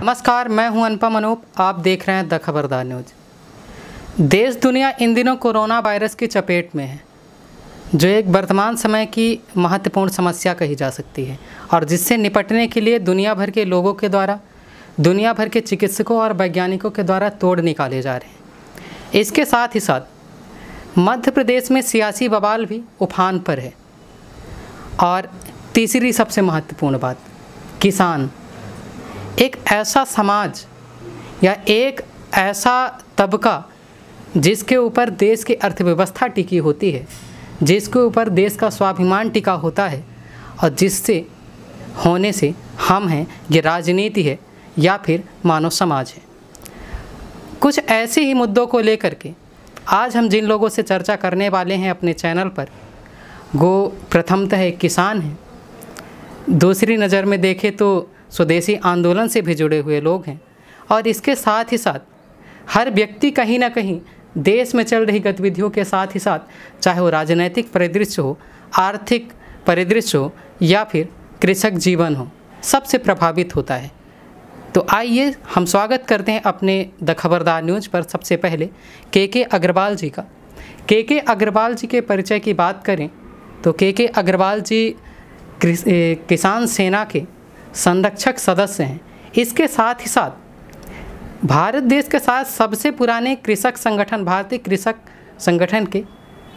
नमस्कार, मैं हूं अनुपम अनूप। आप देख रहे हैं द खबरदार न्यूज़। देश दुनिया इन दिनों कोरोना वायरस की चपेट में है, जो एक वर्तमान समय की महत्वपूर्ण समस्या कही जा सकती है और जिससे निपटने के लिए दुनिया भर के लोगों के द्वारा, दुनिया भर के चिकित्सकों और वैज्ञानिकों के द्वारा तोड़ निकाले जा रहे हैं। इसके साथ ही साथ मध्य प्रदेश में सियासी बवाल भी उफान पर है। और तीसरी सबसे महत्वपूर्ण बात, किसान एक ऐसा समाज या एक ऐसा तबका जिसके ऊपर देश की अर्थव्यवस्था टिकी होती है, जिसके ऊपर देश का स्वाभिमान टिका होता है और जिससे होने से हम हैं, ये राजनीति है या फिर मानव समाज है। कुछ ऐसे ही मुद्दों को लेकर के आज हम जिन लोगों से चर्चा करने वाले हैं अपने चैनल पर, वो प्रथमतः एक किसान हैं, दूसरी नज़र में देखें तो स्वदेशी आंदोलन से भी जुड़े हुए लोग हैं और इसके साथ ही साथ हर व्यक्ति कहीं ना कहीं देश में चल रही गतिविधियों के साथ ही साथ, चाहे वो राजनैतिक परिदृश्य हो, आर्थिक परिदृश्य हो या फिर कृषक जीवन हो, सबसे प्रभावित होता है। तो आइए हम स्वागत करते हैं अपने द खबरदार न्यूज़ पर सबसे पहले के अग्रवाल जी का। के अग्रवाल जी के परिचय की बात करें तो के अग्रवाल जी किसान सेना के संरक्षक सदस्य हैं। इसके साथ ही साथ भारत देश के साथ सबसे पुराने कृषक संगठन भारतीय कृषक संगठन के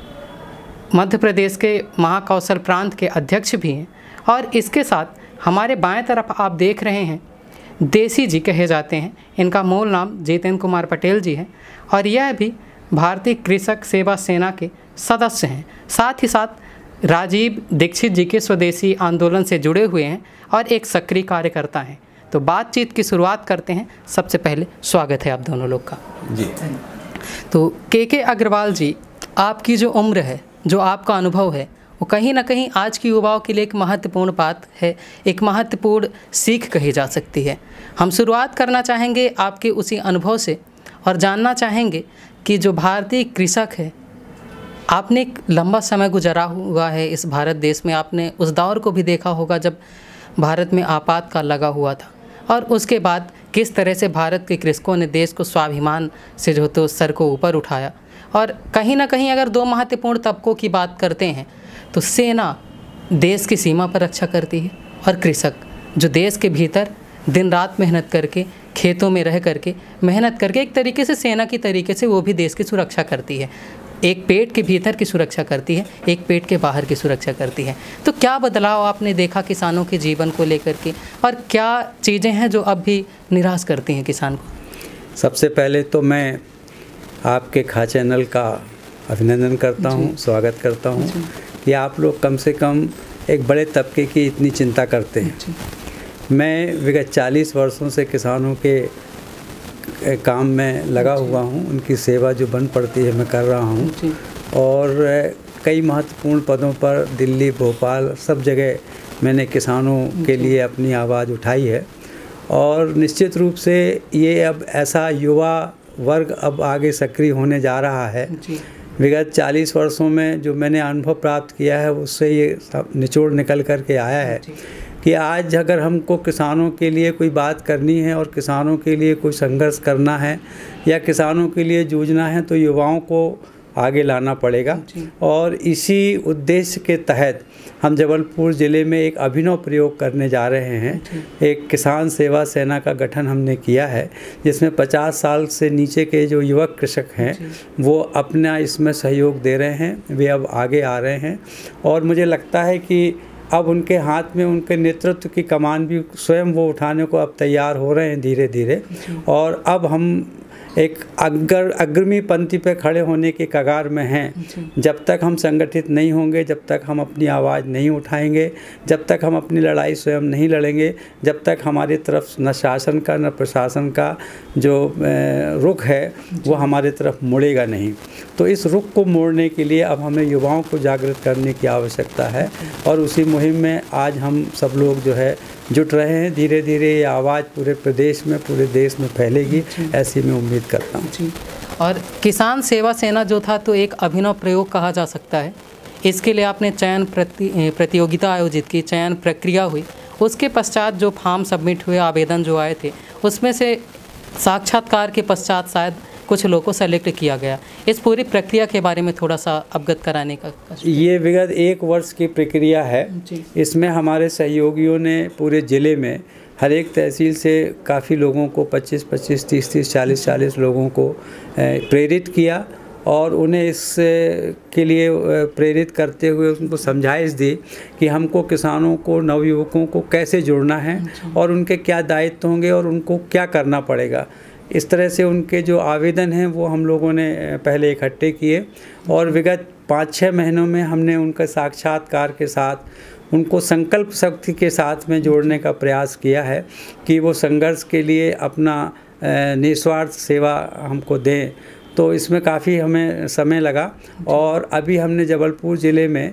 मध्य प्रदेश के महाकौशल प्रांत के अध्यक्ष भी हैं। और इसके साथ हमारे बाएं तरफ आप देख रहे हैं, देसी जी कहे जाते हैं, इनका मूल नाम जितेंद्र कुमार पटेल जी हैं और यह भी भारतीय कृषक सेवा सेना के सदस्य हैं। साथ ही साथ राजीव दीक्षित जी के स्वदेशी आंदोलन से जुड़े हुए हैं और एक सक्रिय कार्यकर्ता हैं। तो बातचीत की शुरुआत करते हैं। सबसे पहले स्वागत है आप दोनों लोग का जी। तो के अग्रवाल जी, आपकी जो उम्र है, जो आपका अनुभव है, वो कहीं ना कहीं आज की युवाओं के लिए एक महत्वपूर्ण बात है, एक महत्वपूर्ण सीख कही जा सकती है। हम शुरुआत करना चाहेंगे आपके उसी अनुभव से और जानना चाहेंगे कि जो भारतीय कृषक है, आपने एक लंबा समय गुजारा हुआ है इस भारत देश में। आपने उस दौर को भी देखा होगा जब भारत में आपातकाल लगा हुआ था और उसके बाद किस तरह से भारत के कृषकों ने देश को स्वाभिमान से जो तो सर को ऊपर उठाया। और कहीं ना कहीं अगर दो महत्वपूर्ण तबकों की बात करते हैं तो सेना देश की सीमा पर रक्षा करती है और कृषक जो देश के भीतर दिन रात मेहनत करके, खेतों में रह करके मेहनत करके एक तरीके से सेना की तरीके से वो भी देश की सुरक्षा करती है। एक पेट के भीतर की सुरक्षा करती है, एक पेट के बाहर की सुरक्षा करती है। तो क्या बदलाव आपने देखा किसानों के जीवन को लेकर के और क्या चीज़ें हैं जो अब भी निराश करती हैं किसान को? सबसे पहले तो मैं आपके खा चैनल का अभिनंदन करता हूं, स्वागत करता हूं कि आप लोग कम से कम एक बड़े तबके की इतनी चिंता करते हैं। मैं विगत 40 वर्षों से किसानों के काम में लगा हुआ हूं, उनकी सेवा जो बन पड़ती है मैं कर रहा हूं और कई महत्वपूर्ण पदों पर दिल्ली, भोपाल, सब जगह मैंने किसानों के लिए अपनी आवाज़ उठाई है। और निश्चित रूप से ये अब ऐसा युवा वर्ग अब आगे सक्रिय होने जा रहा है। विगत 40 वर्षों में जो मैंने अनुभव प्राप्त किया है उससे ये निचोड़ निकल कर के आया है कि आज अगर हमको किसानों के लिए कोई बात करनी है और किसानों के लिए कोई संघर्ष करना है या किसानों के लिए जूझना है तो युवाओं को आगे लाना पड़ेगा। और इसी उद्देश्य के तहत हम जबलपुर ज़िले में एक अभिनव प्रयोग करने जा रहे हैं। एक किसान सेवा सेना का गठन हमने किया है जिसमें 50 साल से नीचे के जो युवक कृषक हैं वो अपना इसमें सहयोग दे रहे हैं, वे अब आगे आ रहे हैं और मुझे लगता है कि अब उनके हाथ में उनके नेतृत्व की कमान भी स्वयं वो उठाने को अब तैयार हो रहे हैं धीरे धीरे। और अब हम एक अग्रमी पंक्ति पे खड़े होने के कगार में हैं। जब तक हम संगठित नहीं होंगे, जब तक हम अपनी आवाज़ नहीं उठाएंगे, जब तक हम अपनी लड़ाई स्वयं नहीं लड़ेंगे, जब तक हमारी तरफ न शासन का न प्रशासन का जो रुख है वो हमारे तरफ मुड़ेगा नहीं। तो इस रुख को मोड़ने के लिए अब हमें युवाओं को जागृत करने की आवश्यकता है और उसी मुहिम में आज हम सब लोग जो है जुट रहे हैं। धीरे धीरे ये आवाज़ पूरे प्रदेश में, पूरे देश में फैलेगी, ऐसी मैं उम्मीद करता हूँ। और किसान सेवा सेना जो था तो एक अभिनव प्रयोग कहा जा सकता है। इसके लिए आपने चयन प्रतियोगिता आयोजित की, चयन प्रक्रिया हुई उसके पश्चात जो फॉर्म सबमिट हुए, आवेदन जो आए थे, उसमें से साक्षात्कार के पश्चात शायद कुछ लोगों को सेलेक्ट किया गया। इस पूरी प्रक्रिया के बारे में थोड़ा सा अवगत कराने का। ये विगत 1 वर्ष की प्रक्रिया है। इसमें हमारे सहयोगियों ने पूरे ज़िले में हर एक तहसील से काफ़ी लोगों को 25-25, 30-30, 40-40 लोगों को प्रेरित किया और उन्हें इस के लिए प्रेरित करते हुए उनको समझाइश दी कि हमको किसानों को, नवयुवकों को कैसे जुड़ना है और उनके क्या दायित्व होंगे और उनको क्या करना पड़ेगा। इस तरह से उनके जो आवेदन हैं वो हम लोगों ने पहले इकट्ठे किए और विगत 5-6 महीनों में हमने उनका साक्षात्कार के साथ उनको संकल्प शक्ति के साथ में जोड़ने का प्रयास किया है कि वो संघर्ष के लिए अपना निस्वार्थ सेवा हमको दें। तो इसमें काफ़ी हमें समय लगा और अभी हमने जबलपुर ज़िले में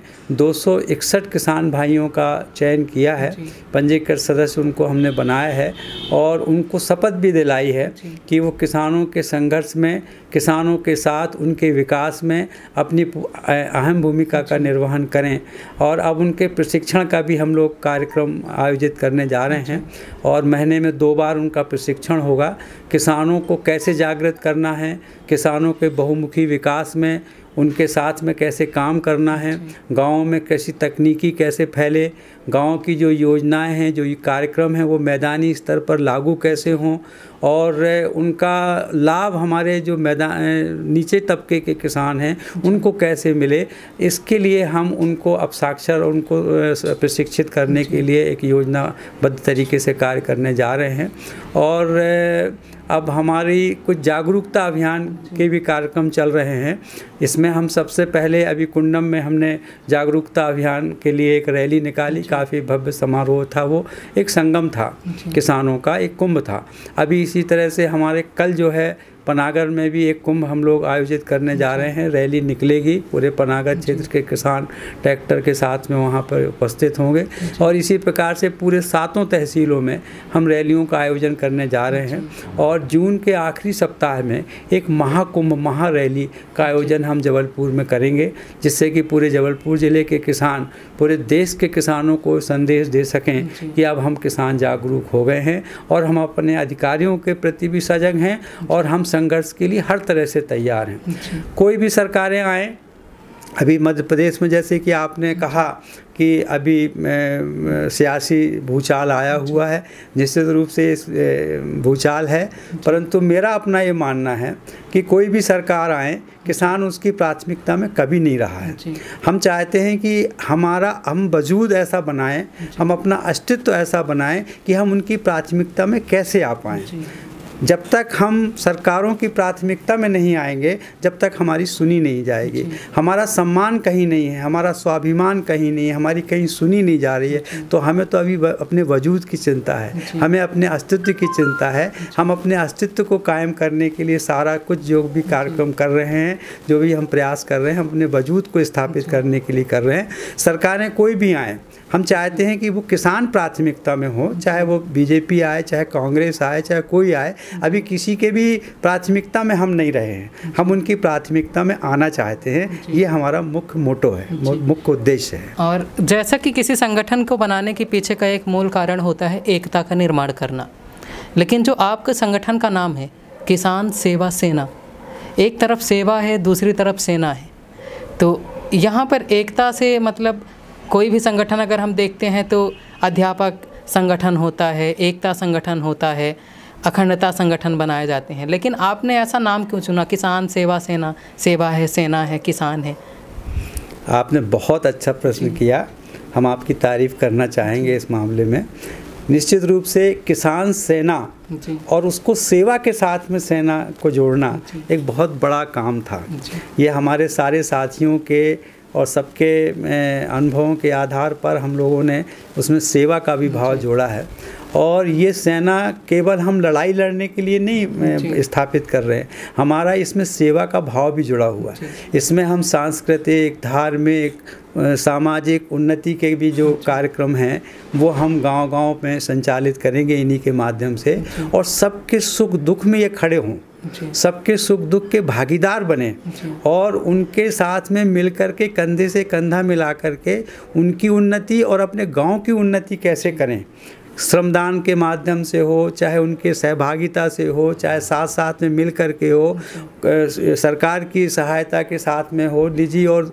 261 किसान भाइयों का चयन किया है, पंजीकृत सदस्य उनको हमने बनाया है और उनको शपथ भी दिलाई है कि वो किसानों के संघर्ष में, किसानों के साथ उनके विकास में अपनी अहम भूमिका का निर्वहन करें। और अब उनके प्रशिक्षण का भी हम लोग कार्यक्रम आयोजित करने जा रहे हैं और महीने में 2 बार उनका प्रशिक्षण होगा। किसानों को कैसे जागृत करना है, किसानों के बहुमुखी विकास में उनके साथ में कैसे काम करना है, गाँव में कैसी तकनीकी कैसे फैले, गांव की जो योजनाएं हैं, जो ये कार्यक्रम हैं वो मैदानी स्तर पर लागू कैसे हों और उनका लाभ हमारे जो नीचे तबके के किसान हैं उनको कैसे मिले। इसके लिए हम उनको अब साक्षर उनको प्रशिक्षित करने के लिए एक योजनाबद्ध तरीके से कार्य करने जा रहे हैं। और अब हमारी कुछ जागरूकता अभियान के भी कार्यक्रम चल रहे हैं। इसमें हम सबसे पहले अभी कुंडम में हमने जागरूकता अभियान के लिए एक रैली निकाली, काफ़ी भव्य समारोह था, वो एक संगम था किसानों का, एक कुंभ था। अभी इसी तरह से हमारे कल जो है पनागर में भी एक कुंभ हम लोग आयोजित करने जा रहे हैं। रैली निकलेगी, पूरे पनागर क्षेत्र के किसान ट्रैक्टर के साथ में वहाँ पर उपस्थित होंगे और इसी प्रकार से पूरे 7 तहसीलों में हम रैलियों का आयोजन करने जा रहे हैं। और जून के आखिरी सप्ताह में एक महाकुंभ, महारैली का आयोजन हम जबलपुर में करेंगे, जिससे कि पूरे जबलपुर ज़िले के किसान, पूरे देश के किसानों को संदेश दे सकें कि अब हम किसान जागरूक हो गए हैं और हम अपने अधिकारियों के प्रति भी सजग हैं और हम संघर्ष के लिए हर तरह से तैयार हैं। कोई भी सरकारें आएँ, अभी मध्य प्रदेश में जैसे कि आपने कहा कि अभी सियासी भूचाल आया हुआ है, निश्चित रूप से इस भूचाल है, परंतु मेरा अपना ये मानना है कि कोई भी सरकार आए, किसान उसकी प्राथमिकता में कभी नहीं रहा है। हम चाहते हैं कि हम वजूद ऐसा बनाएं, हम अपना अस्तित्व ऐसा बनाएं कि हम उनकी प्राथमिकता में कैसे आ पाएँ। जब तक हम सरकारों की प्राथमिकता में नहीं आएंगे, जब तक हमारी सुनी नहीं जाएगी, हमारा सम्मान कहीं नहीं है, हमारा स्वाभिमान कहीं नहीं है, हमारी कहीं सुनी नहीं जा रही है, तो हमें तो अभी अपने वजूद की चिंता है, हमें अपने अस्तित्व की चिंता है। हम अपने अस्तित्व को कायम करने के लिए सारा कुछ जो भी कार्यक्रम कर रहे हैं, जो भी हम प्रयास कर रहे हैं, हम अपने वजूद को स्थापित करने के लिए कर रहे हैं। सरकारें कोई भी आएँ, हम चाहते हैं कि वो किसान प्राथमिकता में हो, चाहे वो बीजेपी आए, चाहे कांग्रेस आए, चाहे कोई आए। अभी किसी के भी प्राथमिकता में हम नहीं रहे हैं, हम उनकी प्राथमिकता में आना चाहते हैं। ये हमारा मुख्य मोटो है, मुख्य उद्देश्य है। और जैसा कि किसी संगठन को बनाने के पीछे का एक मूल कारण होता है एकता का निर्माण करना, लेकिन जो आपके संगठन का नाम है किसान सेवा सेना, एक तरफ सेवा है, दूसरी तरफ सेना है, तो यहाँ पर एकता से मतलब कोई भी संगठन अगर हम देखते हैं तो अध्यापक संगठन होता है, एकता संगठन होता है, अखंडता संगठन बनाए जाते हैं, लेकिन आपने ऐसा नाम क्यों चुना, किसान सेवा सेना? सेवा है, सेना है, किसान है। आपने बहुत अच्छा प्रश्न किया, हम आपकी तारीफ़ करना चाहेंगे इस मामले में। निश्चित रूप से किसान सेना और उसको सेवा के साथ में सेना को जोड़ना एक बहुत बड़ा काम था। ये हमारे सारे साथियों के और सबके अनुभवों के आधार पर हम लोगों ने उसमें सेवा का भी भाव जोड़ा है। और ये सेना केवल हम लड़ाई लड़ने के लिए नहीं स्थापित कर रहे हैं, हमारा इसमें सेवा का भाव भी जुड़ा हुआ है। इसमें हम सांस्कृतिक, धार्मिक, सामाजिक उन्नति के भी जो कार्यक्रम हैं वो हम गांव-गांव में संचालित करेंगे इन्हीं के माध्यम से, और सबके सुख दुख में ये खड़े हों। सबके सुख दुख के भागीदार बने और उनके साथ में मिलकर के कंधे से कंधा मिला करके उनकी उन्नति और अपने गांव की उन्नति कैसे करें। श्रमदान के माध्यम से हो, चाहे उनके सहभागिता से हो, चाहे साथ साथ में मिल कर के हो, सरकार की सहायता के साथ में हो, निजी और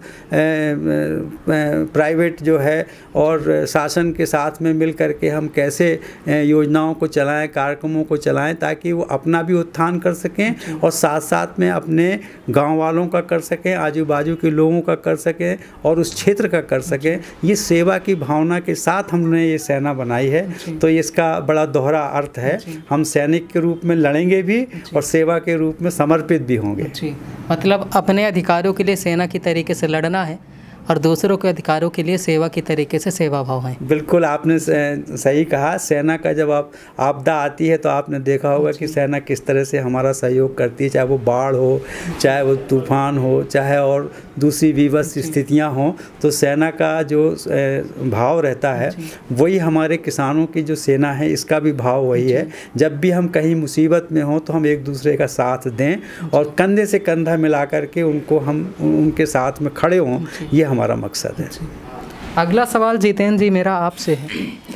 प्राइवेट जो है और शासन के साथ में मिल कर के हम कैसे योजनाओं को चलाएं, कार्यक्रमों को चलाएं, ताकि वो अपना भी उत्थान कर सकें और साथ साथ में अपने गांव वालों का कर सकें, आजू बाजू के लोगों का कर सकें और उस क्षेत्र का कर सकें। ये सेवा की भावना के साथ हमने ये सेना बनाई है, तो इसका बड़ा दोहरा अर्थ है। हम सैनिक के रूप में लड़ेंगे भी और सेवा के रूप में समर्पित भी होंगे। मतलब अपने अधिकारों के लिए सेना की तरीके से लड़ना है और दूसरों के अधिकारों के लिए सेवा की तरीके से सेवा भाव है। बिल्कुल आपने सही कहा। सेना का जब आपदा आती है तो आपने देखा होगा कि सेना किस तरह से हमारा सहयोग करती है, चाहे वो बाढ़ हो, चाहे वो तूफान हो, चाहे और दूसरी विवश स्थितियां हों, तो सेना का जो भाव रहता है वही हमारे किसानों की जो सेना है इसका भी भाव वही है। जब भी हम कहीं मुसीबत में हों तो हम एक दूसरे का साथ दें और कंधे से कंधा मिला करके हम उनके साथ में खड़े हों, ये हमारा मकसद है। अगला सवाल जितेंद्र जी मेरा आपसे है।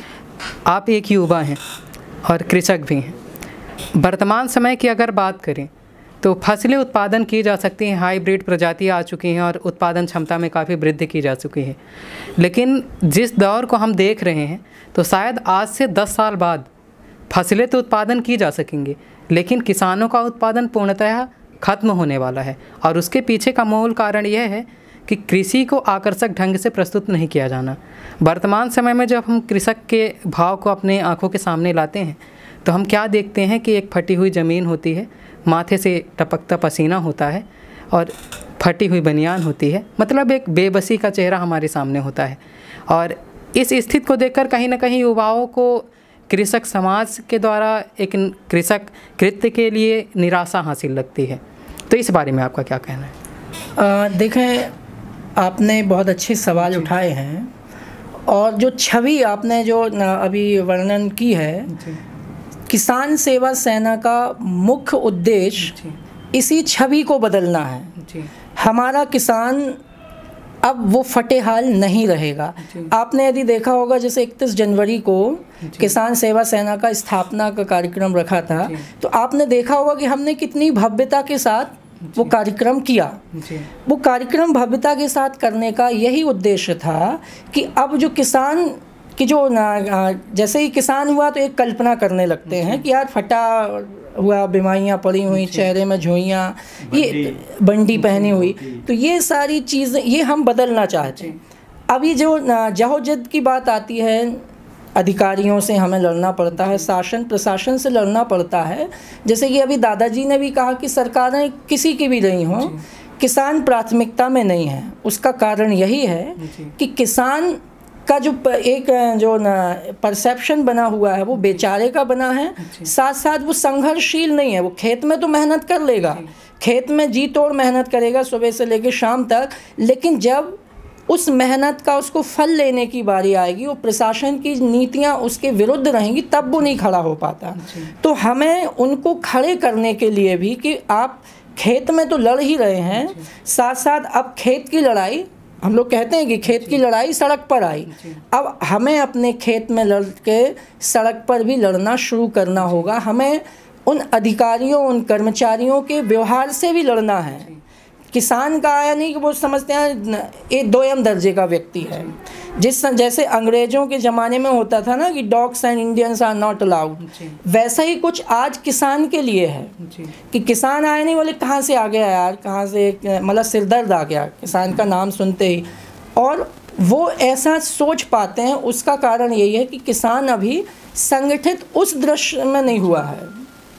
आप एक युवा हैं और कृषक भी हैं। वर्तमान समय की अगर बात करें तो फसलें उत्पादन की जा सकती हैं, हाइब्रिड प्रजातियाँ आ चुकी हैं और उत्पादन क्षमता में काफ़ी वृद्धि की जा चुकी है। लेकिन जिस दौर को हम देख रहे हैं तो शायद आज से 10 साल बाद फसलें तो उत्पादन की जा सकेंगी, लेकिन किसानों का उत्पादन पूर्णतः खत्म होने वाला है। और उसके पीछे का मूल कारण यह है कि कृषि को आकर्षक ढंग से प्रस्तुत नहीं किया जाना। वर्तमान समय में जब हम कृषक के भाव को अपने आंखों के सामने लाते हैं तो हम क्या देखते हैं कि एक फटी हुई ज़मीन होती है, माथे से टपकता पसीना होता है और फटी हुई बनियान होती है। मतलब एक बेबसी का चेहरा हमारे सामने होता है। और इस स्थिति को देखकर कहीं ना कहीं युवाओं को कृषक समाज के द्वारा एक कृषक कृत्य के लिए निराशा हासिल लगती है। तो इस बारे में आपका क्या कहना है? देखें, आपने बहुत अच्छे सवाल उठाए हैं और जो छवि आपने जो अभी वर्णन की है, किसान सेवा सेना का मुख्य उद्देश्य इसी छवि को बदलना है। हमारा किसान अब वो फटे हाल नहीं रहेगा। आपने यदि देखा होगा जैसे 31 जनवरी को किसान सेवा सेना का स्थापना का कार्यक्रम रखा था, तो आपने देखा होगा कि हमने कितनी भव्यता के साथ वो कार्यक्रम किया। वो कार्यक्रम भव्यता के साथ करने का यही उद्देश्य था कि अब जो किसान कि जो जैसे ही किसान हुआ तो एक कल्पना करने लगते हैं कि यार फटा हुआ, बीमारियाँ पड़ी हुई, चेहरे में झुर्रियाँ, ये बंडी पहनी हुई, तो ये सारी चीज़ें ये हम बदलना चाहते हैं। अभी जो जहोजिद की बात आती है, अधिकारियों से हमें लड़ना पड़ता है, शासन प्रशासन से लड़ना पड़ता है। जैसे कि अभी दादाजी ने भी कहा कि सरकारें किसी की भी नहीं हों, किसान प्राथमिकता में नहीं है। उसका कारण यही है कि किसान का जो एक जो परसेप्शन बना हुआ है वो बेचारे का बना है, साथ साथ वो संघर्षशील नहीं है। वो खेत में तो मेहनत कर लेगा, खेत में जी तोड़ मेहनत करेगा सुबह से लेकर शाम तक, लेकिन जब उस मेहनत का उसको फल लेने की बारी आएगी, वो प्रशासन की नीतियां उसके विरुद्ध रहेंगी, तब वो नहीं खड़ा हो पाता। तो हमें उनको खड़े करने के लिए भी कि आप खेत में तो लड़ ही रहे हैं, साथ साथ अब खेत की लड़ाई, हम लोग कहते हैं कि खेत की लड़ाई सड़क पर आई, अब हमें अपने खेत में लड़ के सड़क पर भी लड़ना शुरू करना होगा। हमें उन अधिकारियों, उन कर्मचारियों के व्यवहार से भी लड़ना है। किसान का आया नहीं कि वो समझते हैं एक दोयम दर्जे का व्यक्ति है। जैसे अंग्रेज़ों के ज़माने में होता था ना कि dogs and Indians are not allowed, वैसा ही कुछ आज किसान के लिए है कि किसान आया नहीं, बोले कहाँ से आ गया यार, कहाँ से, मतलब सिरदर्द आ गया किसान का नाम सुनते ही। और वो ऐसा सोच पाते हैं, उसका कारण यही है कि किसान अभी संगठित उस दृश्य में नहीं हुआ है।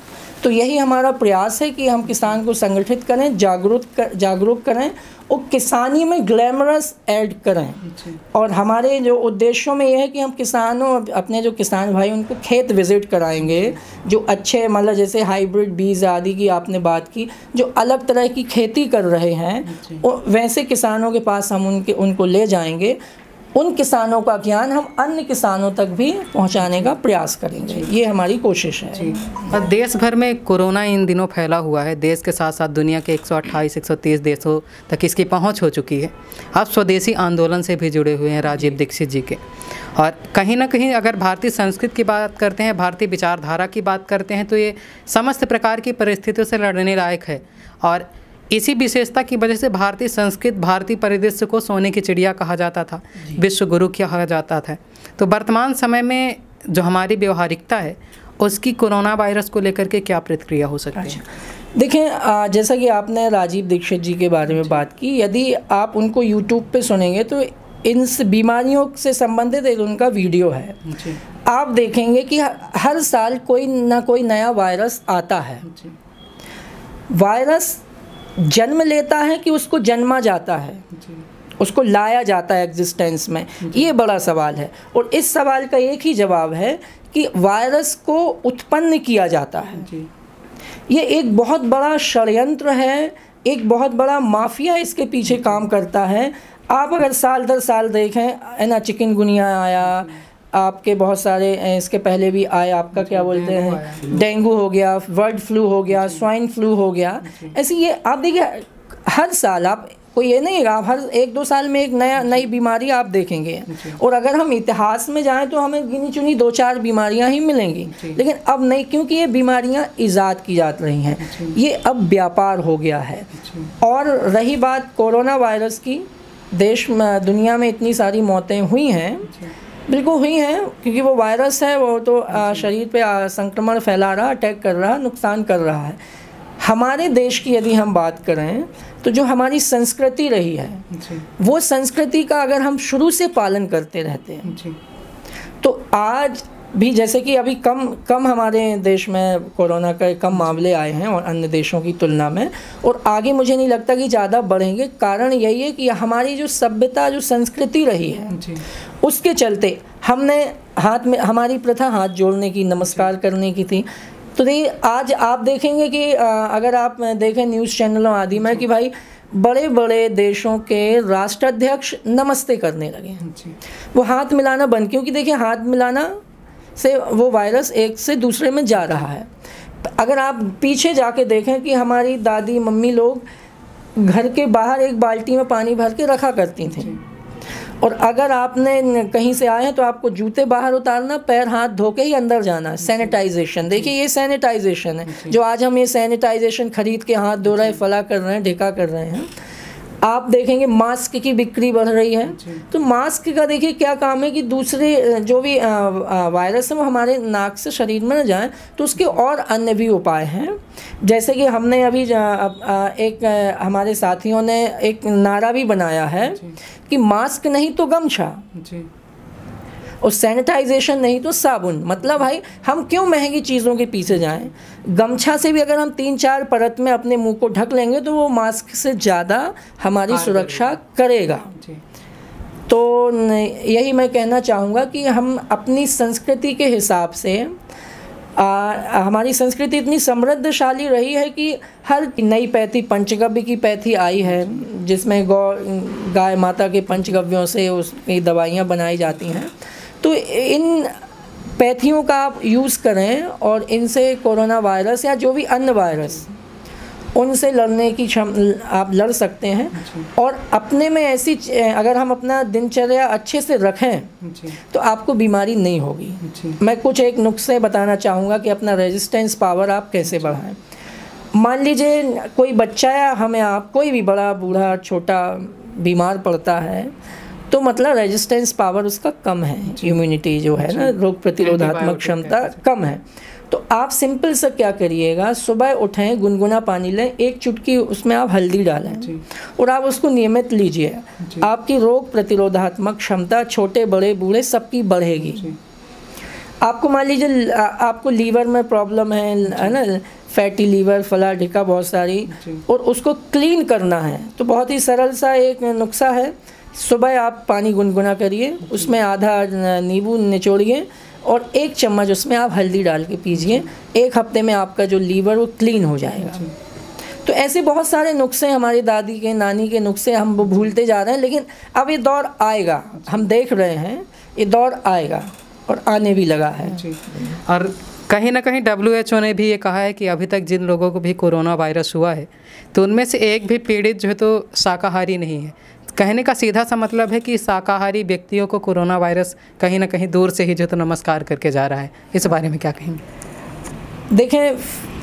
तो यही हमारा प्रयास है कि हम किसान को संगठित करें, जागरूक करें और किसानी में ग्लैमरस ऐड करें। और हमारे जो उद्देश्यों में यह है कि हम किसानों, अपने जो किसान भाई, उनको खेत विज़िट कराएंगे, जो अच्छे मतलब जैसे हाइब्रिड बीज आदि की आपने बात की, जो अलग तरह की खेती कर रहे हैं, वैसे किसानों के पास हम उनको ले जाएंगे, उन किसानों का ज्ञान हम अन्य किसानों तक भी पहुंचाने का प्रयास करेंगे। ये हमारी कोशिश है। और देश भर में कोरोना इन दिनों फैला हुआ है। देश के साथ साथ दुनिया के 128-130 देशों तक इसकी पहुंच हो चुकी है। आप स्वदेशी आंदोलन से भी जुड़े हुए हैं राजीव दीक्षित जी के। और कहीं ना कहीं अगर भारतीय संस्कृति की बात करते हैं, भारतीय विचारधारा की बात करते हैं, तो ये समस्त प्रकार की परिस्थितियों से लड़ने लायक है। और इसी विशेषता की वजह से भारतीय संस्कृति, भारतीय परिदृश्य को सोने की चिड़िया कहा जाता था, विश्व गुरु कहा जाता था। तो वर्तमान समय में जो हमारी व्यवहारिकता है उसकी कोरोना वायरस को लेकर के क्या प्रतिक्रिया हो सकती है? देखें, जैसा कि आपने राजीव दीक्षित जी के बारे में बात की, यदि आप उनको यूट्यूब पे सुनेंगे तो इन बीमारियों से संबंधित एक उनका वीडियो है। आप देखेंगे कि हर साल कोई ना कोई नया वायरस आता है। वायरस जन्म लेता है कि उसको जन्मा जाता है, उसको लाया जाता है एग्जिस्टेंस में, ये बड़ा सवाल है। और इस सवाल का एक ही जवाब है कि वायरस को उत्पन्न किया जाता है। ये एक बहुत बड़ा षड्यंत्र है, एक बहुत बड़ा माफिया इसके पीछे काम करता है। आप अगर साल दर साल देखें, है ना, चिकनगुनिया आया, आपके बहुत सारे इसके पहले भी आए, आपका क्या बोलते हैं, डेंगू हो गया, बर्ड फ्लू हो गया, स्वाइन फ्लू हो गया। ऐसे ये आप देखिए हर साल, आप कोई ये नहीं है, आप हर 1-2 साल में एक नई बीमारी आप देखेंगे। और अगर हम इतिहास में जाएं तो हमें गिनी चुनी 2-4 बीमारियां ही मिलेंगी। लेकिन अब नहीं, क्योंकि ये बीमारियां ईजाद की जाती रही हैं, ये अब व्यापार हो गया है। और रही बात कोरोना वायरस की, देश में दुनिया में इतनी सारी मौतें हुई हैं, बिल्कुल हुई हैं, क्योंकि वो वायरस है, वो तो शरीर पे संक्रमण फैला रहा, अटैक कर रहा, नुकसान कर रहा है। हमारे देश की यदि हम बात करें तो जो हमारी संस्कृति रही है, वो संस्कृति का अगर हम शुरू से पालन करते रहते हैं तो आज भी, जैसे कि अभी कम हमारे देश में कोरोना के कम मामले आए हैं और अन्य देशों की तुलना में, और आगे मुझे नहीं लगता कि ज़्यादा बढ़ेंगे। कारण यही है कि हमारी जो सभ्यता, जो संस्कृति रही है, उसके चलते हमने हाथ में, हमारी प्रथा हाथ जोड़ने की, नमस्कार करने की थी। तो देखिए आज आप देखेंगे कि अगर आप देखें न्यूज़ चैनलों आदि में कि भाई बड़े बड़े देशों के राष्ट्राध्यक्ष नमस्ते करने लगे हैं, वो हाथ मिलाना बंद, क्योंकि देखिए हाथ मिलाना से वो वायरस एक से दूसरे में जा रहा है। अगर आप पीछे जाके देखें कि हमारी दादी मम्मी लोग घर के बाहर एक बाल्टी में पानी भर के रखा करती थी, और अगर आपने कहीं से आए हैं तो आपको जूते बाहर उतारना, पैर हाथ धो के ही अंदर जाना। सैनिटाइजेशन, देखिए ये सैनिटाइजेशन है। जो आज हम ये सैनिटाइजेशन खरीद के हाथ धो रहे हैं, फला कर रहे हैं, ढेका कर रहे हैं। आप देखेंगे मास्क की बिक्री बढ़ रही है। तो मास्क का देखिए क्या काम है कि दूसरे जो भी वायरस है वो हमारे नाक से शरीर में न जाए, तो उसके और अन्य भी उपाय हैं। जैसे कि हमने अभी एक हमारे साथियों ने एक नारा भी बनाया है कि मास्क नहीं तो गमछा, और सैनिटाइजेशन नहीं तो साबुन। मतलब भाई हम क्यों महंगी चीज़ों के पीछे जाएं? गमछा से भी अगर हम 3-4 परत में अपने मुंह को ढक लेंगे तो वो मास्क से ज़्यादा हमारी सुरक्षा करेगा। तो यही मैं कहना चाहूँगा कि हम अपनी संस्कृति के हिसाब से, हमारी संस्कृति इतनी समृद्धशाली रही है कि हर नई पैथी, पंचगव्य की पैथी आई है, जिसमें गाय माता के पंचगव्यों से उसकी दवाइयाँ बनाई जाती हैं। तो इन पैथियों का आप यूज़ करें और इनसे कोरोना वायरस या जो भी अन्य वायरस, उनसे लड़ने की आप लड़ सकते हैं। और अपने में ऐसी, अगर हम अपना दिनचर्या अच्छे से रखें तो आपको बीमारी नहीं होगी। मैं कुछ एक नुस्खे बताना चाहूँगा कि अपना रेजिस्टेंस पावर आप कैसे बढ़ाएं। मान लीजिए कोई बच्चा या हमें आप, कोई भी बड़ा बूढ़ा छोटा बीमार पड़ता है, तो मतलब रेजिस्टेंस पावर उसका कम है, इम्यूनिटी जो है ना, रोग प्रतिरोधात्मक क्षमता कम है। तो आप सिंपल से क्या करिएगा, सुबह उठें, गुनगुना पानी लें, एक चुटकी उसमें आप हल्दी डालें और आप उसको नियमित लीजिए। आपकी रोग प्रतिरोधात्मक क्षमता छोटे बड़े बूढ़े सबकी बढ़ेगी। आपको मान लीजिए आपको लीवर में प्रॉब्लम है ना, फैटी लीवर, फला ढिका बहुत सारी, और उसको क्लीन करना है, तो बहुत ही सरल सा एक नुस्खा है। सुबह आप पानी गुनगुना करिए, उसमें आधा नींबू निचोड़िए और 1 चम्मच उसमें आप हल्दी डाल के पीजिए। 1 हफ्ते में आपका जो लीवर वो क्लीन हो जाएगा। तो ऐसे बहुत सारे नुस्खे हमारी दादी के, नानी के नुस्खे हम वो भूलते जा रहे हैं, लेकिन अब ये दौर आएगा, हम देख रहे हैं ये दौर आएगा और आने भी लगा है। और कहीं ना कहीं WHO ने भी ये कहा है कि अभी तक जिन लोगों को भी कोरोना वायरस हुआ है तो उनमें से एक भी पीड़ित जो है तो शाकाहारी नहीं है। कहने का सीधा सा मतलब है कि शाकाहारी व्यक्तियों को कोरोना वायरस कहीं ना कहीं दूर से ही जो तो नमस्कार करके जा रहा है। इस बारे में क्या कहेंगे? देखें,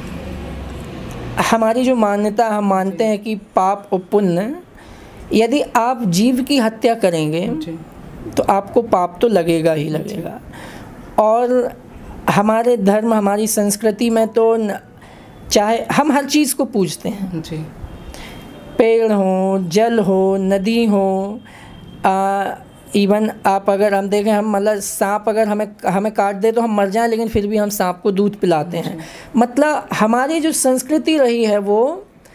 हमारी जो मान्यता, हम मानते हैं कि पाप और पुण्य, यदि आप जीव की हत्या करेंगे तो आपको पाप तो लगेगा ही लगेगा। और हमारे धर्म, हमारी संस्कृति में तो चाहे हम हर चीज़ को पूजते हैं जी। पेड़ हो, जल हो, नदी हो, इवन आप अगर हम देखें, हम मतलब सांप अगर हमें काट दे तो हम मर जाएं, लेकिन फिर भी हम सांप को दूध पिलाते हैं। मतलब हमारी जो संस्कृति रही है वो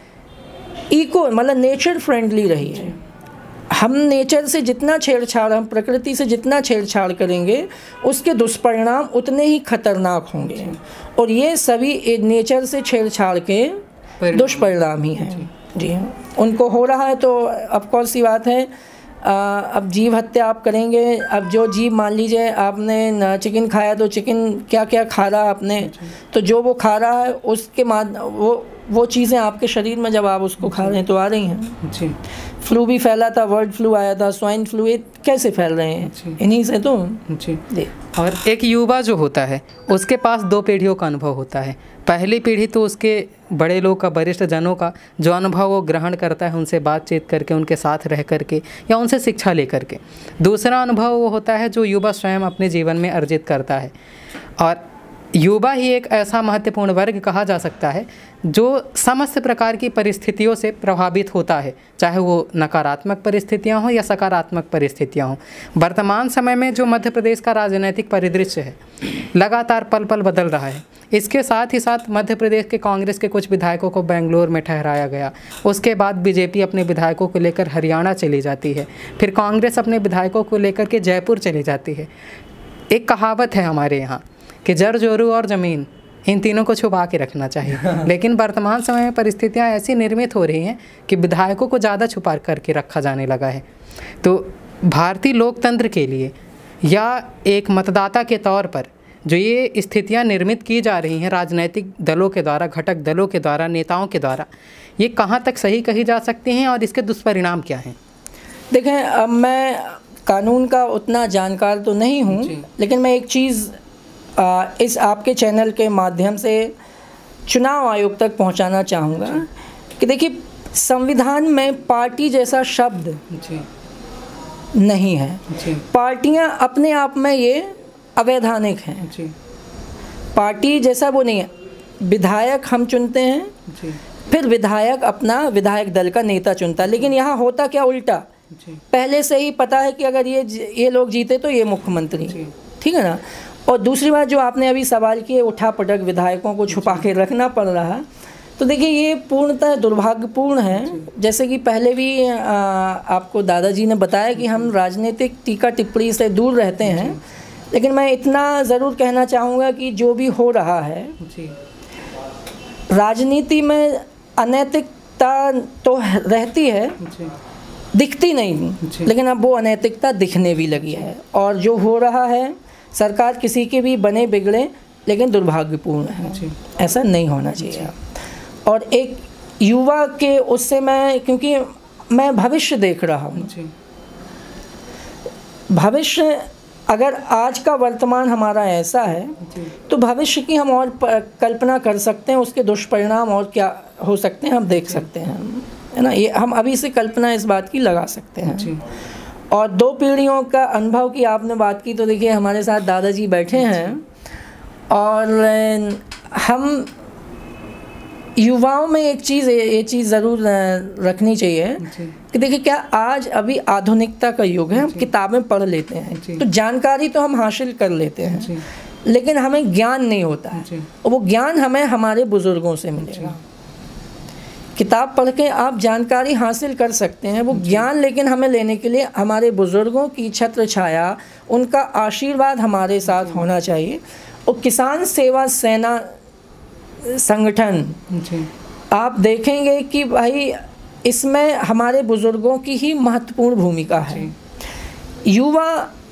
मतलब नेचर फ्रेंडली रही है। हम नेचर से जितना छेड़छाड़, हम प्रकृति से जितना छेड़छाड़ करेंगे उसके दुष्परिणाम उतने ही खतरनाक होंगे। और ये सभी नेचर से छेड़छाड़ के दुष्परिणाम ही हैं जी। उनको हो रहा है तो अब कौन सी बात है, अब जीव हत्या आप करेंगे। अब जो जीव, मान लीजिए आपने चिकन खाया तो चिकन क्या क्या खा रहा आपने, तो जो वो खा रहा है उसके वो चीज़ें आपके शरीर में जब आप उसको खा रहे हैं तो आ रही हैं जी। फ्लू भी फैला था, बर्ड फ्लू आया था, स्वाइन फ्लू, ये कैसे फैल रहे हैं? इन्हीं से तो जी। और एक युवा जो होता है उसके पास 2 पीढ़ियों का अनुभव होता है। पहली पीढ़ी तो उसके बड़े लोग का, वरिष्ठ जनों का जो अनुभव वो ग्रहण करता है, उनसे बातचीत करके, उनके साथ रह करके या उनसे शिक्षा ले करके। दूसरा अनुभव वो होता है जो युवा स्वयं अपने जीवन में अर्जित करता है। और युवा ही एक ऐसा महत्वपूर्ण वर्ग कहा जा सकता है जो समस्त प्रकार की परिस्थितियों से प्रभावित होता है, चाहे वो नकारात्मक परिस्थितियां हों या सकारात्मक परिस्थितियां हों। वर्तमान समय में जो मध्य प्रदेश का राजनीतिक परिदृश्य है लगातार पल पल बदल रहा है। इसके साथ ही साथ मध्य प्रदेश के कांग्रेस के कुछ विधायकों को बेंगलोर में ठहराया गया, उसके बाद बीजेपी अपने विधायकों को लेकर हरियाणा चली जाती है, फिर कांग्रेस अपने विधायकों को लेकर के जयपुर चली जाती है। एक कहावत है हमारे यहाँ कि जड़, जोरू और ज़मीन, इन तीनों को छुपा के रखना चाहिए। लेकिन वर्तमान समय में परिस्थितियां ऐसी निर्मित हो रही हैं कि विधायकों को ज़्यादा छुपा करके रखा जाने लगा है। तो भारतीय लोकतंत्र के लिए या एक मतदाता के तौर पर जो ये स्थितियां निर्मित की जा रही हैं राजनीतिक दलों के द्वारा, घटक दलों के द्वारा, नेताओं के द्वारा, ये कहाँ तक सही कही जा सकती हैं और इसके दुष्परिणाम क्या हैं? देखें, अब मैं कानून का उतना जानकार तो नहीं हूँ, लेकिन मैं एक चीज़ इस आपके चैनल के माध्यम से चुनाव आयोग तक पहुंचाना चाहूँगा कि देखिए, संविधान में पार्टी जैसा शब्द नहीं है। पार्टियां अपने आप में ये अवैधानिक हैं। पार्टी जैसा वो नहीं है। विधायक हम चुनते हैं, फिर विधायक अपना विधायक दल का नेता चुनता है। लेकिन यहाँ होता क्या, उल्टा। पहले से ही पता है कि अगर ये लोग जीते तो ये मुख्यमंत्री, ठीक है ना। और दूसरी बात जो आपने अभी सवाल किए, उठा पटक विधायकों को छुपा के रखना पड़ रहा, तो देखिए ये पूर्णतः दुर्भाग्यपूर्ण है। जैसे कि पहले भी आपको दादाजी ने बताया कि हम राजनीतिक टीका टिप्पणी से दूर रहते हैं, लेकिन मैं इतना ज़रूर कहना चाहूँगा कि जो भी हो रहा है राजनीति में अनैतिकता तो रहती है, दिखती नहीं, लेकिन अब वो अनैतिकता दिखने भी लगी है। और जो हो रहा है, सरकार किसी के भी बने बिगड़े, लेकिन दुर्भाग्यपूर्ण है, ऐसा नहीं होना चाहिए। और एक युवा के उससे मैं, क्योंकि मैं भविष्य देख रहा हूँ, भविष्य अगर आज का वर्तमान हमारा ऐसा है तो भविष्य की हम और कल्पना कर सकते हैं, उसके दुष्परिणाम और क्या हो सकते हैं हम देख सकते हैं, है ना। ये हम अभी से कल्पना इस बात की लगा सकते हैं। और 2 पीढ़ियों का अनुभव की आपने बात की, तो देखिए हमारे साथ दादाजी बैठे हैं और हम युवाओं में एक चीज़, ये चीज़ ज़रूर रखनी चाहिए कि देखिए, क्या आज अभी आधुनिकता का युग है, हम किताबें पढ़ लेते हैं तो जानकारी तो हम हासिल कर लेते हैं, लेकिन हमें ज्ञान नहीं होता है। और वो ज्ञान हमें हमारे बुज़ुर्गों से मिलेगा। किताब पढ़ के आप जानकारी हासिल कर सकते हैं, वो ज्ञान लेकिन हमें लेने के लिए हमारे बुज़ुर्गों की छत्र छाया, उनका आशीर्वाद हमारे साथ होना चाहिए। और किसान सेवा सेना संगठन आप देखेंगे कि भाई इसमें हमारे बुज़ुर्गों की ही महत्वपूर्ण भूमिका है। युवा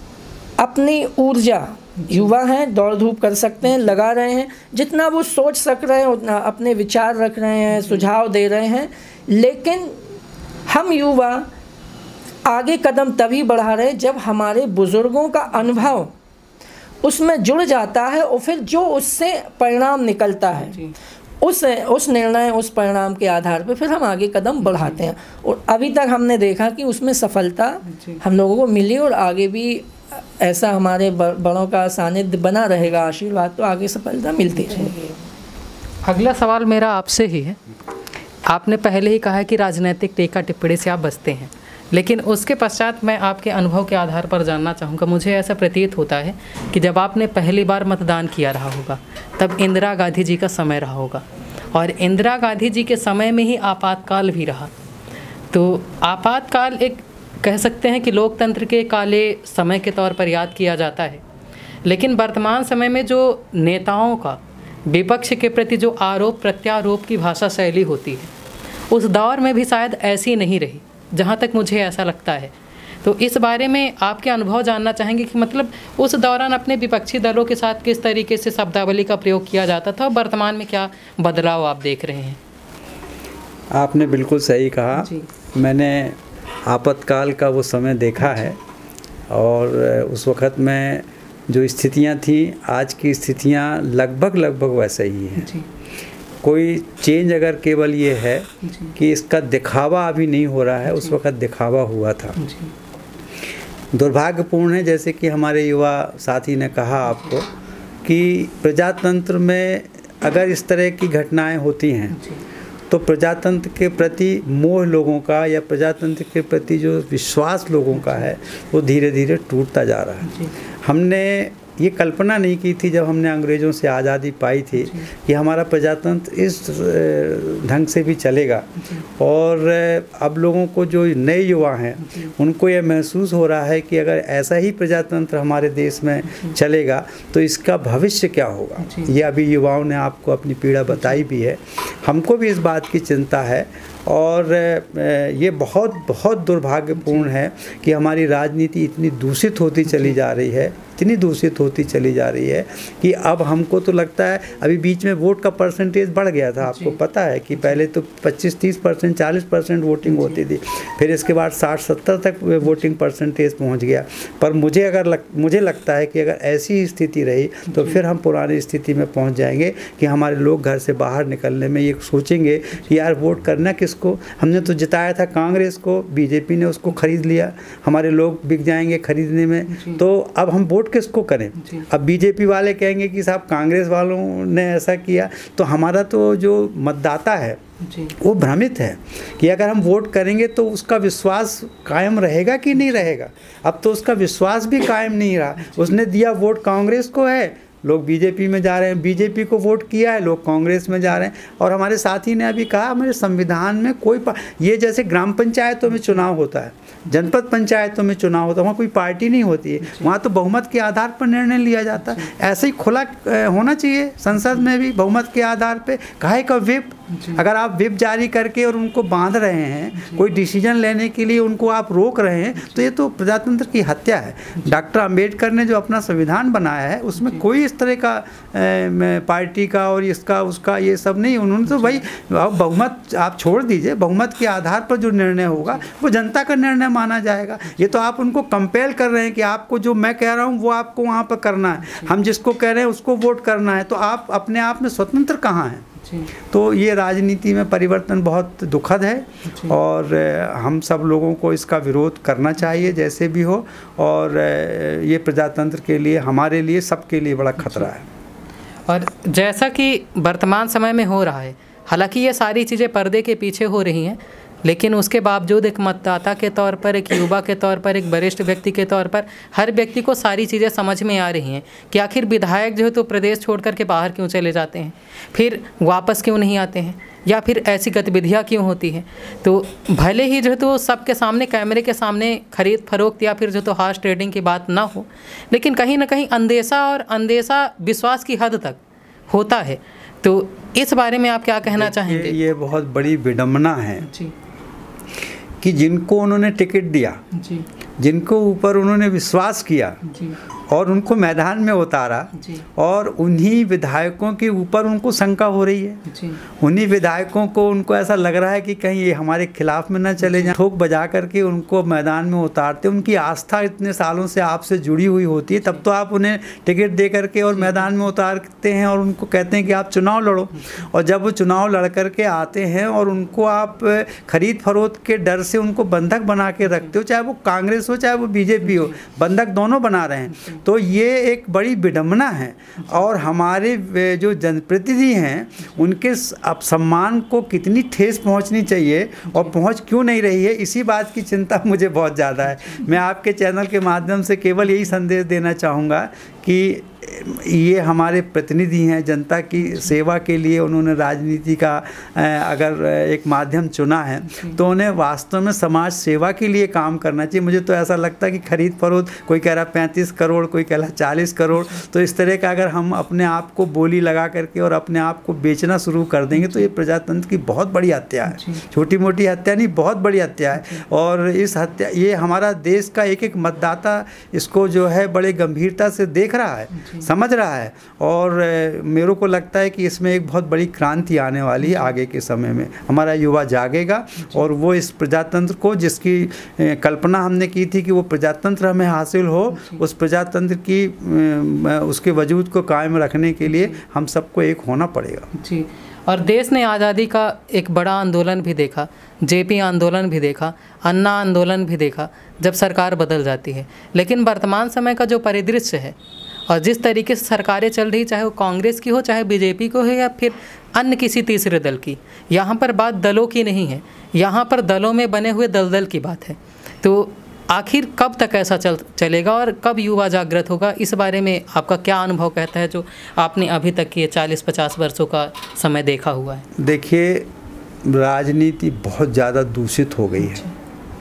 अपनी ऊर्जा, युवा हैं, दौड़ धूप कर सकते हैं, लगा रहे हैं, जितना वो सोच सक रहे हैं उतना अपने विचार रख रहे हैं, सुझाव दे रहे हैं, लेकिन हम युवा आगे कदम तभी बढ़ा रहे हैं जब हमारे बुज़ुर्गों का अनुभव उसमें जुड़ जाता है और फिर जो उससे परिणाम निकलता है उस निर्णय, उस परिणाम के आधार पर फिर हम आगे कदम बढ़ाते हैं। और अभी तक हमने देखा कि उसमें सफलता हम लोगों को मिली और आगे भी ऐसा हमारे बड़ों का सानिध्य बना रहेगा, आशीर्वाद, तो आगे सफलता मिलती रहेगी। अगला सवाल मेरा आपसे ही है। आपने पहले ही कहा है कि राजनीतिक टीका टिप्पणी से आप बचते हैं, लेकिन उसके पश्चात मैं आपके अनुभव के आधार पर जानना चाहूँगा। मुझे ऐसा प्रतीत होता है कि जब आपने पहली बार मतदान किया रहा होगा तब इंदिरा गांधी जी का समय रहा होगा, और इंदिरा गांधी जी के समय में ही आपातकाल भी रहा। तो आपातकाल एक कह सकते हैं कि लोकतंत्र के काले समय के तौर पर याद किया जाता है, लेकिन वर्तमान समय में जो नेताओं का विपक्ष के प्रति जो आरोप प्रत्यारोप की भाषा शैली होती है, उस दौर में भी शायद ऐसी नहीं रही, जहाँ तक मुझे ऐसा लगता है। तो इस बारे में आपके अनुभव जानना चाहेंगे कि मतलब उस दौरान अपने विपक्षी दलों के साथ किस तरीके से शब्दावली का प्रयोग किया जाता था, और वर्तमान में क्या बदलाव आप देख रहे हैं? आपने बिल्कुल सही कहा। मैंने आपातकाल का वो समय देखा है, और उस वक़्त में जो स्थितियां थी, आज की स्थितियां लगभग वैसे ही हैं। कोई चेंज अगर केवल ये है कि इसका दिखावा अभी नहीं हो रहा है, उस वक़्त दिखावा हुआ था। दुर्भाग्यपूर्ण है, जैसे कि हमारे युवा साथी ने कहा आपको, कि प्रजातंत्र में अगर इस तरह की घटनाएं होती हैं तो प्रजातंत्र के प्रति मोह लोगों का या प्रजातंत्र के प्रति जो विश्वास लोगों का है वो धीरे धीरे टूटता जा रहा है। हमने ये कल्पना नहीं की थी जब हमने अंग्रेज़ों से आज़ादी पाई थी कि हमारा प्रजातंत्र इस ढंग से भी चलेगा। और अब लोगों को, जो नए युवा हैं, उनको ये महसूस हो रहा है कि अगर ऐसा ही प्रजातंत्र हमारे देश में चलेगा तो इसका भविष्य क्या होगा। ये अभी युवाओं ने आपको अपनी पीड़ा बताई भी है, हमको भी इस बात की चिंता है। और ये बहुत दुर्भाग्यपूर्ण है कि हमारी राजनीति इतनी दूषित होती चली जा रही है, इतनी दूषित होती चली जा रही है कि अब हमको तो लगता है, अभी बीच में वोट का परसेंटेज बढ़ गया था, आपको पता है कि पहले तो 25-30%, 40% वोटिंग होती थी, फिर इसके बाद 60-70 तक वोटिंग परसेंटेज पहुंच गया। पर मुझे लगता है कि अगर ऐसी स्थिति रही तो फिर हम पुरानी स्थिति में पहुंच जाएंगे कि हमारे लोग घर से बाहर निकलने में ये सोचेंगे कि यार वोट करना किसको, हमने तो जिताया था कांग्रेस को, बीजेपी ने उसको खरीद लिया, हमारे लोग बिक जाएंगे खरीदने में, तो अब हम वोट किसको करें। अब बीजेपी वाले कहेंगे कि साहब कांग्रेस वालों ने ऐसा किया, तो हमारा तो जो मतदाता है वो भ्रमित है कि अगर हम वोट करेंगे तो उसका विश्वास कायम रहेगा कि नहीं रहेगा। अब तो उसका विश्वास भी कायम नहीं रहा। उसने दिया वोट कांग्रेस को है, लोग बीजेपी में जा रहे हैं, बीजेपी को वोट किया है, लोग कांग्रेस में जा रहे हैं। और हमारे साथी ने अभी कहा, हमारे संविधान में कोई ये जैसे ग्राम पंचायतों में चुनाव होता है, जनपद पंचायतों में चुनाव होता है, वहाँ कोई पार्टी नहीं होती है, वहाँ तो बहुमत के आधार पर निर्णय लिया जाता है। ऐसे ही खुला होना चाहिए संसद में भी, बहुमत के आधार पर। काहे का व्हिप, अगर आप व्हिप जारी करके और उनको बांध रहे हैं, कोई डिसीजन लेने के लिए उनको आप रोक रहे हैं, तो ये तो प्रजातंत्र की हत्या है। डॉक्टर अंबेडकर ने जो अपना संविधान बनाया है उसमें कोई इस तरह का पार्टी का और इसका उसका ये सब नहीं। उन्होंने तो भाई बहुमत आप छोड़ दीजिए, बहुमत के आधार पर जो निर्णय होगा वो जनता का निर्णय माना जाएगा। ये तो आप उनको कंपेल कर रहे हैं कि आपको जो मैं कह रहा हूँ वो आपको वहाँ पर करना है, हम जिसको कह रहे हैं उसको वोट करना है, तो आप अपने आप में स्वतंत्र कहाँ हैं। तो ये राजनीति में परिवर्तन बहुत दुखद है, और हम सब लोगों को इसका विरोध करना चाहिए जैसे भी हो। और ये प्रजातंत्र के लिए, हमारे लिए, सबके लिए बड़ा खतरा है। और जैसा कि वर्तमान समय में हो रहा है, हालांकि ये सारी चीज़ें पर्दे के पीछे हो रही हैं, लेकिन उसके बावजूद एक मतदाता के तौर पर, एक युवा के तौर पर, एक वरिष्ठ व्यक्ति के तौर पर हर व्यक्ति को सारी चीज़ें समझ में आ रही हैं कि आखिर विधायक जो है तो प्रदेश छोड़ कर के बाहर क्यों चले जाते हैं, फिर वापस क्यों नहीं आते हैं, या फिर ऐसी गतिविधियां क्यों होती हैं। तो भले ही जो है तो सबके सामने, कैमरे के सामने खरीद फरोख्त या फिर जो तो हॉर्स ट्रेडिंग की बात ना हो, लेकिन कहीं ना कहीं अंदेशा और अंदेशा विश्वास की हद तक होता है। तो इस बारे में आप क्या कहना चाहेंगे? ये बहुत बड़ी विडंबना है जी कि जिनको उन्होंने टिकट दिया, जी जिनको ऊपर उन्होंने विश्वास किया जी और उनको मैदान में उतारा, जी और उन्हीं विधायकों के ऊपर उनको शंका हो रही है। जी उन्हीं विधायकों को उनको ऐसा लग रहा है कि कहीं ये हमारे खिलाफ में न चले जाएं। ठोक बजा करके उनको मैदान में उतारते। उनकी आस्था इतने सालों से आपसे जुड़ी हुई होती है, तब तो आप उन्हें टिकट दे करके और मैदान में उतारते हैं और उनको कहते हैं कि आप चुनाव लड़ो। और जब वो चुनाव लड़ करके आते हैं और उनको आप खरीद फरोख्त के डर से उनको बंधक बना के रखते हो, चाहे वो कांग्रेस हो चाहे वो बीजेपी हो, बंधक दोनों बना रहे हैं। तो ये एक बड़ी विडंबना है। और हमारे जो जनप्रतिनिधि हैं उनके अब सम्मान को कितनी ठेस पहुंचनी चाहिए और पहुंच क्यों नहीं रही है, इसी बात की चिंता मुझे बहुत ज़्यादा है। मैं आपके चैनल के माध्यम से केवल यही संदेश देना चाहूँगा कि ये हमारे प्रतिनिधि हैं, जनता की सेवा के लिए उन्होंने राजनीति का अगर एक माध्यम चुना है तो उन्हें वास्तव में समाज सेवा के लिए काम करना चाहिए। मुझे तो ऐसा लगता है कि खरीद फरोख्त, कोई कह रहा 35 करोड़, कोई कह रहा 40 करोड़, तो इस तरह का अगर हम अपने आप को बोली लगा करके और अपने आप को बेचना शुरू कर देंगे तो ये प्रजातंत्र की बहुत बड़ी हत्या है। छोटी मोटी हत्या नहीं, बहुत बड़ी हत्या है। और इस हत्या, ये हमारा देश का एक एक मतदाता इसको जो है बड़े गंभीरता से देख रहा है, समझ रहा है। और मेरे को लगता है कि इसमें एक बहुत बड़ी क्रांति आने वाली है आगे के समय में। हमारा युवा जागेगा और वो इस प्रजातंत्र को, जिसकी कल्पना हमने की थी कि वो प्रजातंत्र हमें हासिल हो, उस प्रजातंत्र की उसके वजूद को कायम रखने के लिए हम सबको एक होना पड़ेगा। जी। और देश ने आज़ादी का एक बड़ा आंदोलन भी देखा, जेपी आंदोलन भी देखा, अन्ना आंदोलन भी देखा, जब सरकार बदल जाती है। लेकिन वर्तमान समय का जो परिदृश्य है और जिस तरीके से सरकारें चल रही, चाहे वो कांग्रेस की हो, चाहे बीजेपी को हो, या फिर अन्य किसी तीसरे दल की, यहाँ पर बात दलों की नहीं है, यहाँ पर दलों में बने हुए दलदल की बात है। तो आखिर कब तक ऐसा चलेगा और कब युवा जागृत होगा, इस बारे में आपका क्या अनुभव कहता है, जो आपने अभी तक के 40-50 वर्षों का समय देखा हुआ है? देखिए, राजनीति बहुत ज़्यादा दूषित हो गई है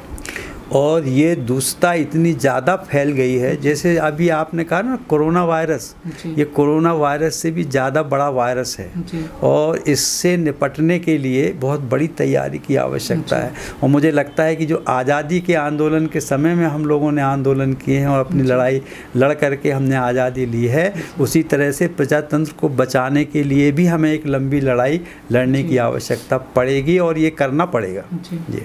और ये दुष्टता इतनी ज़्यादा फैल गई है। जैसे अभी आपने कहा ना कोरोना वायरस, ये कोरोना वायरस से भी ज़्यादा बड़ा वायरस है और इससे निपटने के लिए बहुत बड़ी तैयारी की आवश्यकता है। और मुझे लगता है कि जो आज़ादी के आंदोलन के समय में हम लोगों ने आंदोलन किए हैं और अपनी लड़ाई लड़ करके हमने आज़ादी ली है, उसी तरह से प्रजातंत्र को बचाने के लिए भी हमें एक लंबी लड़ाई लड़ने की आवश्यकता पड़ेगी और ये करना पड़ेगा। जी।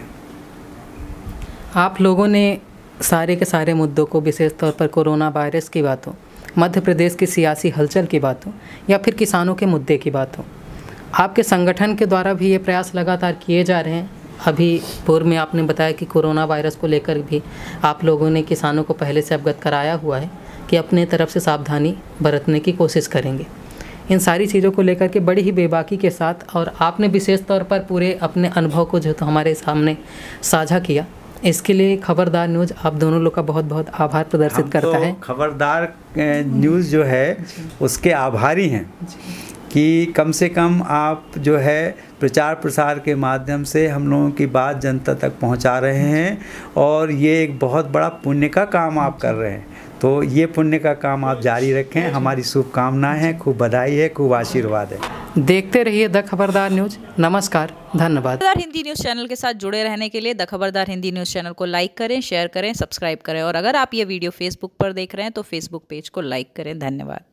आप लोगों ने सारे के सारे मुद्दों को, विशेष तौर पर कोरोना वायरस की बातों, मध्य प्रदेश की सियासी हलचल की बातों या फिर किसानों के मुद्दे की बातों, आपके संगठन के द्वारा भी ये प्रयास लगातार किए जा रहे हैं। अभी पूर्व में आपने बताया कि कोरोना वायरस को लेकर भी आप लोगों ने किसानों को पहले से अवगत कराया हुआ है कि अपने तरफ से सावधानी बरतने की कोशिश करेंगे। इन सारी चीज़ों को लेकर के बड़ी ही बेबाकी के साथ, और आपने विशेष तौर पर पूरे अपने अनुभव को जो तो हमारे सामने साझा किया, इसके लिए खबरदार न्यूज़ आप दोनों लोग का बहुत बहुत आभार प्रदर्शित करता है। खबरदार न्यूज़ जो है उसके आभारी हैं कि कम से कम आप जो है प्रचार प्रसार के माध्यम से हम लोगों की बात जनता तक पहुंचा रहे हैं और ये एक बहुत बड़ा पुण्य का काम आप कर रहे हैं। तो ये पुण्य का काम आप जारी रखें, हमारी शुभकामनाएं हैं, खूब बधाई है, खूब आशीर्वाद है। देखते रहिए द खबरदार न्यूज़। नमस्कार, धन्यवाद। खबरदार हिंदी न्यूज़ चैनल के साथ जुड़े रहने के लिए the Khabardar Hindi news channel को लाइक करें, शेयर करें, सब्सक्राइब करें, और अगर आप ये वीडियो फेसबुक पर देख रहे हैं तो फेसबुक पेज को लाइक करें। धन्यवाद।